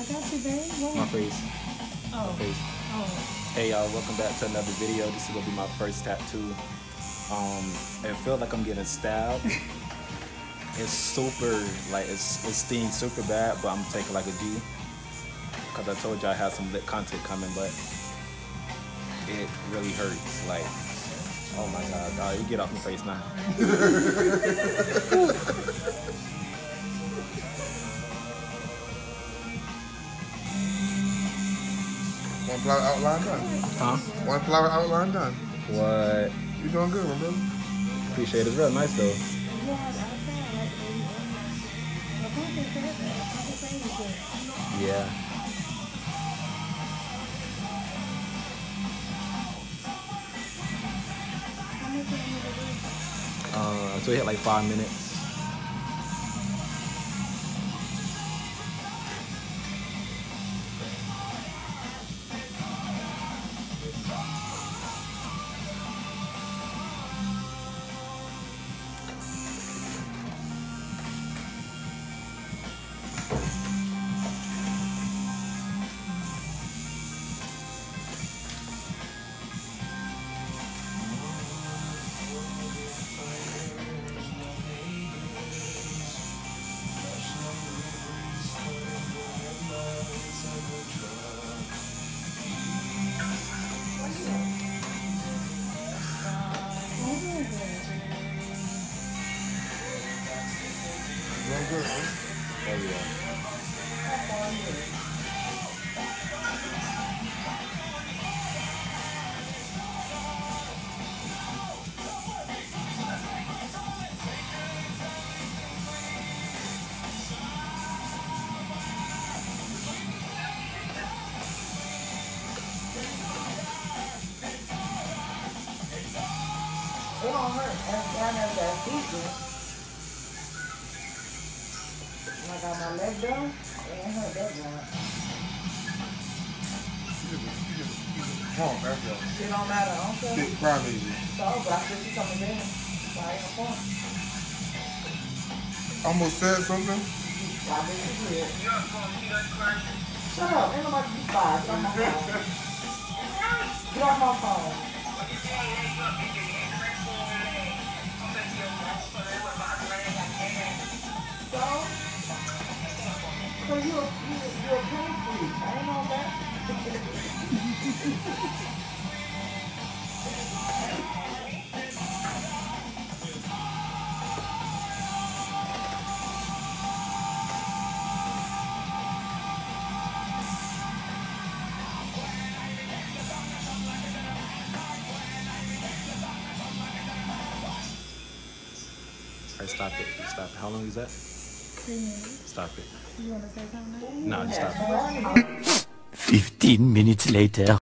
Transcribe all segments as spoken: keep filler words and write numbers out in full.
got you, babe. What? My face. Oh. My face. Oh. Hey y'all, welcome back to another video. This is gonna be my first tattoo. Um, it feels like I'm getting stabbed. It's super, like it's it stings super bad, but I'm taking like a G. Cause I told you I had some lit content coming, but it really hurts. Like, oh my god, dog, you get off my face now. One flower outline done. Huh? One flower outline done. What? You doing good, remember? Appreciate it. It's real nice though. Yeah. Uh, so we had like five minutes. Doing good, huh? Oh yeah. It don't hurt. That's down there that feature. When I got my leg done, it ain't hurt that much. You just, you just, you just pump, that's all. It don't matter, I don't care. Big crybaby. So, but I still see coming in. So I ain't no point. Almost said something. I bet you did. Shut up. Ain't nobody be fired. Get off my phone. Get off my phone. So, so you a, you a, you a pain freak. I ain't know that. Alright, stop it. Stop it. How long is that? Three minutes. Stop it. You want to say something? No, just stop it. Fifteen minutes later.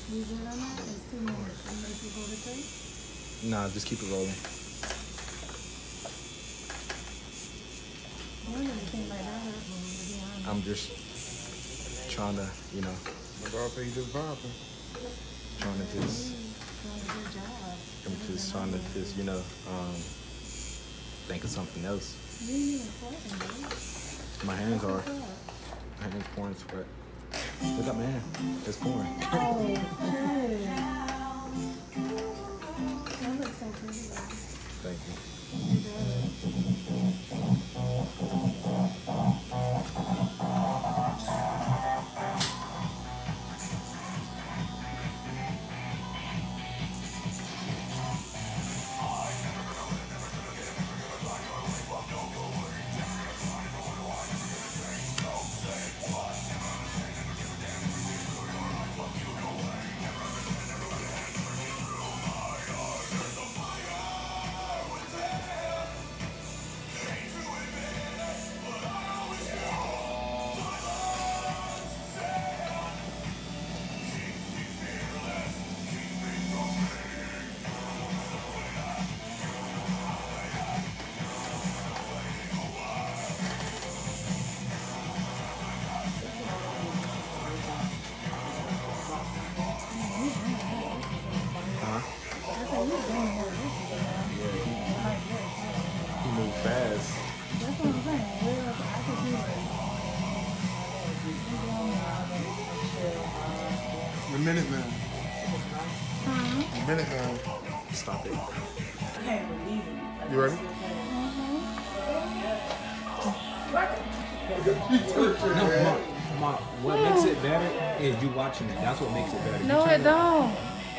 You good on that? It's two minutes. You make you go to three? Nah, just keep it rolling. You don't even think like that hurt, but to be honest. I'm just trying to, you know, My dog said he just vibing. trying to just, Doing a good job. I'm just trying to just, you know, um, think of something else. You ain't even sweating, dude. My hands are, What's up? my hands pouring sweat. Look at my hand, it's pouring. Oh, shit. That looks so pretty, though. Thank you. It does. Huh? I said, you're doing more this is Yeah, he, like this. he moved fast. That's what I'm saying. Real, I can see it. It's a minute now. Huh? A minute now. Stop it. I can't believe it. You ready? No, ma, ma, what makes it better is you watching it. That's what makes it better. No, it don't.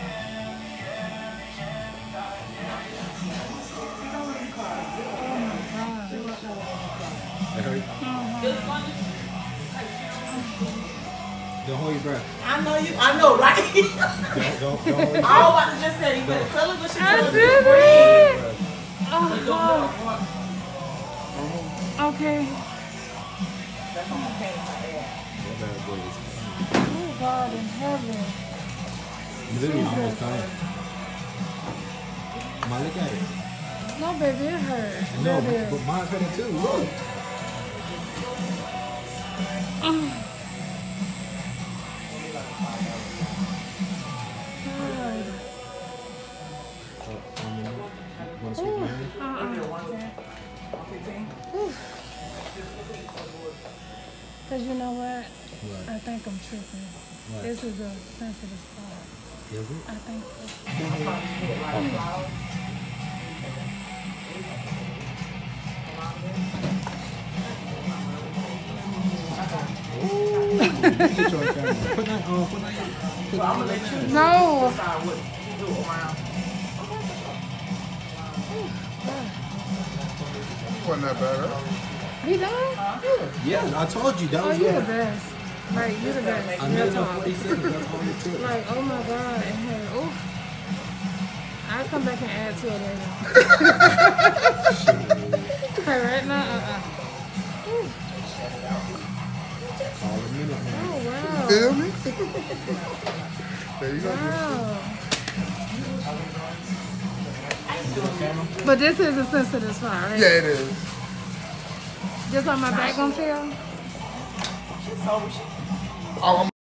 That hurt? Don't hold your breath. I know you. I know, right? Don't, don't, don't hold your I was breath. about to just say, you better tell her what she I told us did to breathe. it. Oh, okay. That's on my pain in my ass. That bad boy is- Oh, God in heaven. You literally almost done. Ma, look at it. No, baby, it hurts. No, That but, is. but mine's hurting too. Look. God. Uh, um, want to speak to me? Uh-uh. Because you know what? What? I think I'm tripping. What? This is a sensitive spot. Is it? I think so. Put that on, put that Well, I'm gonna let you No. decide what to do around. Wasn't that bad, huh? You done? Yeah, I told you that Oh, was you the good. best. Like, you the best. I Real made it in talk. forty seconds. That's all it took. Like, oh my God, it hurt. Oh. I'll come back and add to it later. Okay, right now? Uh-uh. Call a minute, man. Oh, wow. Feel me? There you go. Wow. But this is a sensitive spot, right? Yeah, it is. Just on my back gonna feel? So she Oh, I'm